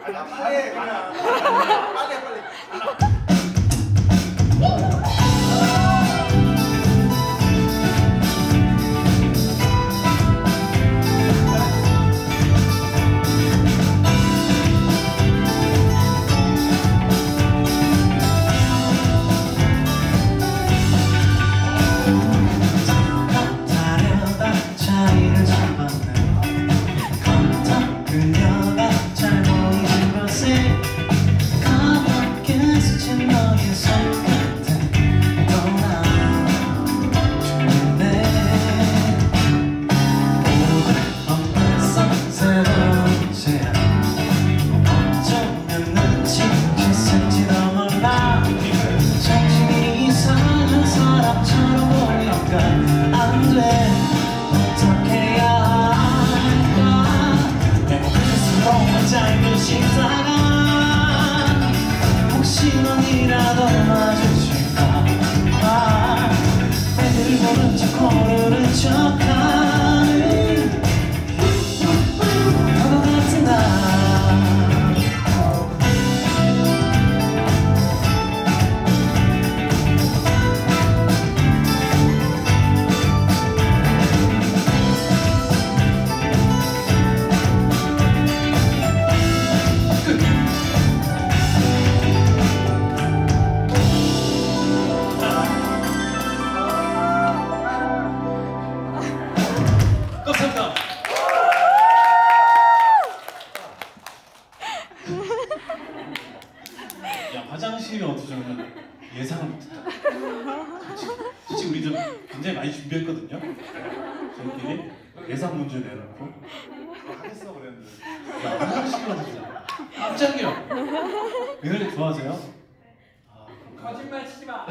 빨리 빨리. 혹시 넌이라도 마주칠까 애들 보는 척 모르는 척하는 바보 같은 나 화장실이 어떻죠? 예상을 못했다. 솔직히 우리도 굉장히 많이 준비했거든요. 저희끼리 예상 문제 내놓고 하겠어 그랬는데. 야, 화장실이 어떻죠? 깜짝이야. 이 노래 좋아하세요? 아, 거짓말 치지 마.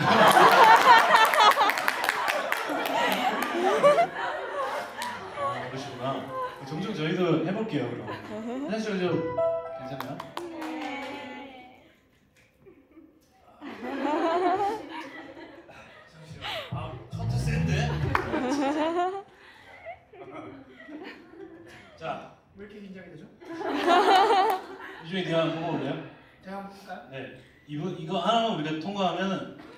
그러시구나. 종종 저희도 해볼게요. 그럼 화장실 좀 괜찮아요? 컨트 센데? 자, 왜 이렇게 긴장이 되죠? 이 중에 대화 한번 뽑아볼래요? 제가 한번 볼까요? 네. 이거 하나만 우리가 통과하면